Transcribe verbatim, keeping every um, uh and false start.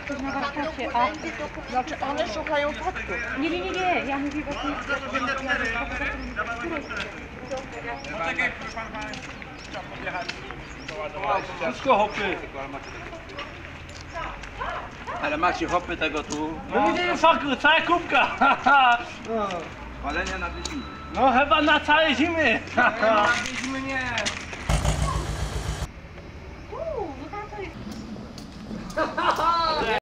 ktoś na warsztacie, a... Znaczy one szukają faktów. Nie, nie, nie, nie, ja mówię właśnie... Poczekaj, proszę pan, pan chciał podjechać. Wszystko hopy. Ale macie hopy tego tu. No widzicie, faku, cała kubka. Palenia na zimę. No chyba na całej zimy. Zimy nie. Uuu, no tam to jest...